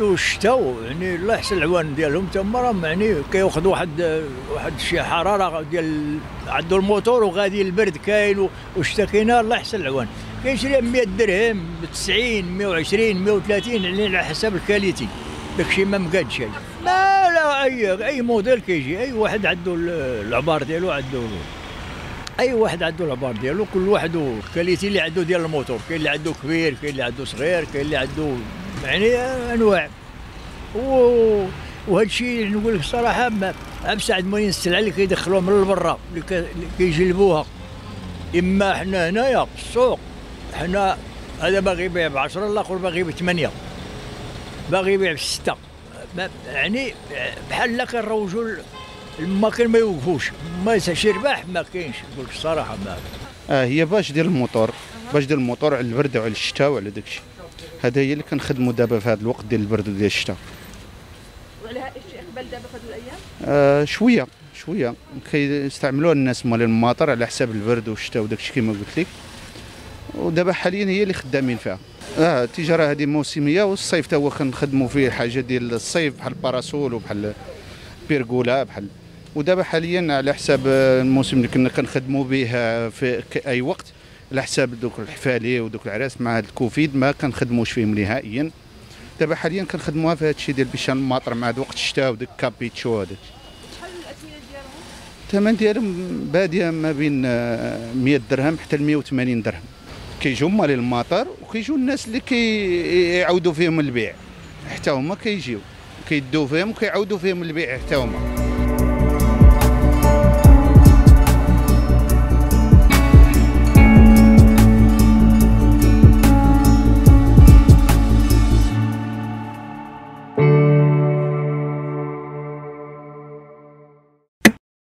كيجيو الشتاء يعني الله يحسن العوان ديالهم تما راهم يعني كياخذ واحد شي حراره ديال عنده الموتور وغادي البرد كاين والشتاء كاينه الله يحسن العوان كيشري 100 درهم ب 90 120 130 يعني على حسب الكاليتي داكشي ما مقاد شي ما لا اي موديل كيجي اي واحد عنده العبار ديالو عنده اي واحد عنده العبار ديالو كل واحد الكاليتي اللي عنده ديال الموتور كاين اللي عنده كبير كاين اللي عنده صغير كاين اللي عنده يعني انواع وهذا الشيء نقول لك الصراحه ابسع الموين السلعه اللي كيدخلوها من برا اللي كيجلبوها اما حنا هنايا في السوق حنا هذا باغي يبيع ب 10 الاخر باغي ب 8 باغي يبيع ب 6 يعني بحال كنروجوا الماكن ما يوقفوش ما شي رباح ما كاينش نقول لك الصراحه ما هي باش ديال الموتور على البرد وعلى الشتاء وعلى داكشي هذا هي اللي كنخدموا دابا في هذا الوقت ديال البرد وديال الشتاء. وعلى هذا الشيء اقبل دابا في هذه الايام؟ شويه كيستعملوها الناس مال المطر على حساب البرد والشتاء وداكشي كما قلت لك ودابا حاليا هي اللي خدامين فيها. التجاره هذه موسميه والصيف تا هو كنخدموا فيه حاجه ديال الصيف بحال الباراسول وبحال بيرغولا بحال ودابا حاليا على حساب الموسم اللي كنا كنخدموا به في اي وقت على حساب دوك الحفالي ودوك العراس مع هذا الكوفيد ما كنخدموش فيهم نهائيا. دابا حاليا كنخدموها في هذا الشيء ديال بيشان الماطر مع وقت الشتاء وداك كابيتشو هذاك. شحال الاثمنه ديالهم؟ الثمن ديالهم باديه ما بين 100 درهم حتى ل 180 درهم. كيجيو مالي الماطر وكيجيو الناس اللي كيعاودوا فيهم البيع حتى هما كيجيو كيدوا فيهم وكيعاودوا فيهم البيع حتى هما.